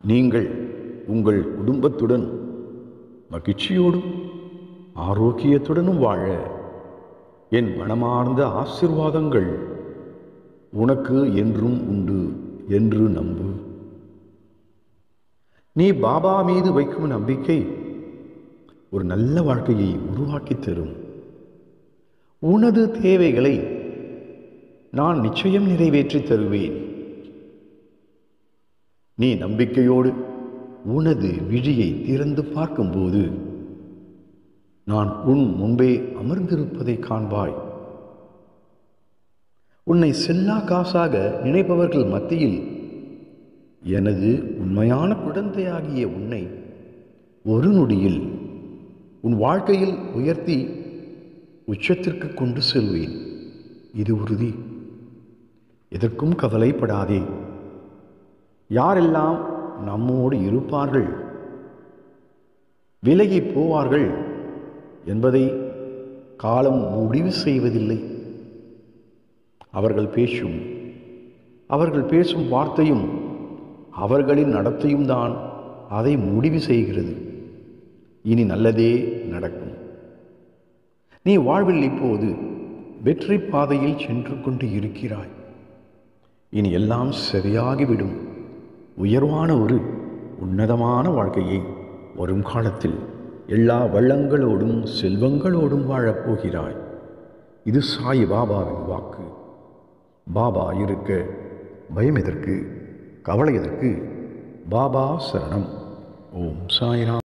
நீங்கள் உங்கள் குடும்பத்துடன் மகிழ்ச்சியோடும் ஆரோக்கியத்துடனும் வாழ என் மனமார்ந்த ஆசீர்வாதங்கள் உனக்கு என்றும் உண்டு என்று நம்பு. நீ பாபா மீது வைக்கும் நம்பிக்கை ஒரு நல்ல வாழ்க்கையை உருவாக்கி தரும். உனது தேவைகளை நான் நிச்சயம் நிறைவேற்றி தருவேன். நீ நம்பிக்கையோடு உனது விழியை திறந்து பார்க்கும்போது நான் உன் முன்பே அமர்ந்திருப்பதை காண்பாய். உன்னை செல்லா காசாக நினைப்பவர்கள் மத்தியில் எனது உண்மையான குழந்தையாகிய உன்னை ஒரு நொடியில் உன் வாழ்க்கையில் உயர்த்தி உச்சத்திற்கு கொண்டு செல்வேன். இது உறுதி. எதற்கும் கவலைப்படாதே. யாரெல்லாம் நம்மோடு இருப்பார்கள், விலகி போவார்கள் என்பதை காலம் முடிவு செய்வதில்லை. அவர்கள் பேசும் வார்த்தையும் அவர்களின் நடத்தையும் தான் அதை முடிவு செய்கிறது. இனி நல்லதே நடக்கும். நீ வாழ்வில் இப்போது வெற்றி பாதையில் சென்று கொண்டு இருக்கிறாய். இனி எல்லாம் சரியாகிவிடும். உயர்வான ஒரு உன்னதமான வாழ்க்கையை வரும் காலத்தில் எல்லா வளங்களோடும் செல்வங்களோடும் வாழப்போகிறாய். இது சாய் பாபாவின் வாக்கு. பாபா இருக்க பயம் எதற்கு, கவலை எதற்கு? பாபா சரணம். ஓம் சாய்ராம்.